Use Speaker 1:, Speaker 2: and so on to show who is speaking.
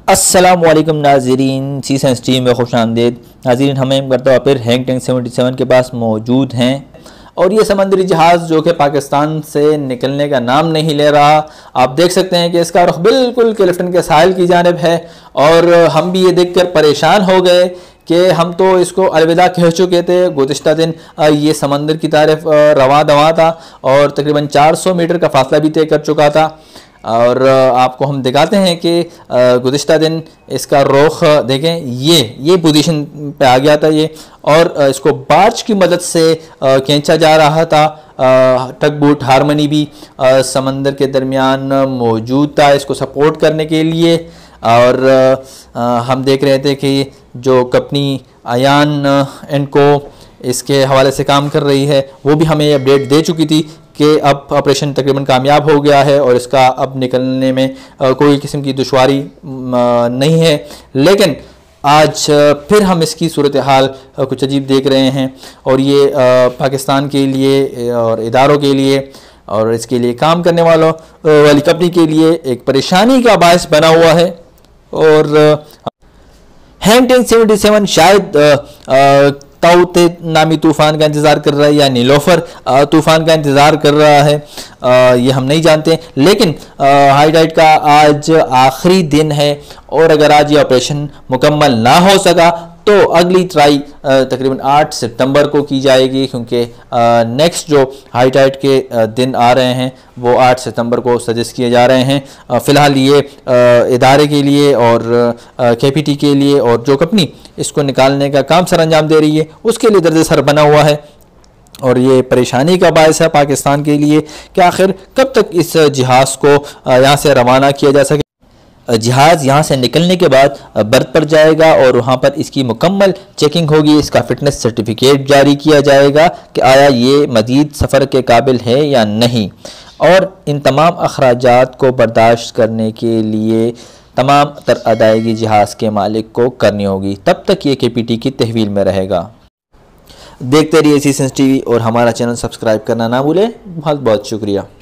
Speaker 1: अस्सलामुअलैकुम नाज़रीन, सी science team में खुश आमदीद। नाज़रीन, हमें मरतबा फिर हैंग टैंक 77 के पास मौजूद हैं और ये समंदरी जहाज़ जो कि पाकिस्तान से निकलने का नाम नहीं ले रहा। आप देख सकते हैं कि इसका रुख बिल्कुल क्लिफ्टन के साहिल की जानिब है और हम भी ये देखकर परेशान हो गए कि हम तो इसको अलविदा कह चुके थे। गुज़िश्ता दिन ये समंदर की तारीफ रवा दवा था और तकरीबन 400 मीटर का फासला भी तय कर चुका था। और आपको हम दिखाते हैं कि गुज़िश्ता दिन इसका रुख देखें, ये पोजीशन पे आ गया था ये, और इसको बार्च की मदद से खींचा जा रहा था। टग बोट हारमनी भी समंदर के दरमियान मौजूद था इसको सपोर्ट करने के लिए। और हम देख रहे थे कि जो कंपनी अयान एंड को इसके हवाले से काम कर रही है वो भी हमें अपडेट दे चुकी थी कि अब ऑपरेशन तकरीबन कामयाब हो गया है और इसका अब निकलने में कोई किस्म की दुश्वारी नहीं है। लेकिन आज फिर हम इसकी सूरत हाल कुछ अजीब देख रहे हैं और ये पाकिस्तान के लिए और इदारों के लिए और इसके लिए काम करने वालों वाली कंपनी के लिए एक परेशानी का बायस बना हुआ है। और हैंग टैंक 77 शायद ताऊते नामी तूफ़ान का इंतज़ार कर रहा है या नीलोफर तूफ़ान का इंतज़ार कर रहा है, ये हम नहीं जानते। लेकिन हाई टाइड का आज आखिरी दिन है और अगर आज ये ऑपरेशन मुकम्मल ना हो सका तो अगली ट्राई तकरीबन 8 सितंबर को की जाएगी, क्योंकि नेक्स्ट जो हाई टाइड के दिन आ रहे हैं वो 8 सितंबर को सजेस्ट किए जा रहे हैं। फ़िलहाल ये इदारे के लिए और KPT के लिए और जो कंपनी इसको निकालने का काम सर अंजाम दे रही है उसके लिए दर्द सर बना हुआ है और ये परेशानी का बायस है पाकिस्तान के लिए कि आखिर कब तक इस जहाज़ को यहाँ से रवाना किया जा सके। जहाज़ यहाँ से निकलने के बाद बर्थ पर जाएगा और वहाँ पर इसकी मुकम्मल चेकिंग होगी, इसका फ़िटनेस सर्टिफिकेट जारी किया जाएगा कि आया ये मज़ीद सफ़र के काबिल है या नहीं। और इन तमाम अखराजात को बर्दाश्त करने के लिए तमाम तर अदायगी जहाज़ के मालिक को करनी होगी। तब तक ये KPT की तहवील में रहेगा। देखते रहिए सी साइंस TV और हमारा चैनल सब्सक्राइब करना ना भूलें। बहुत बहुत शुक्रिया।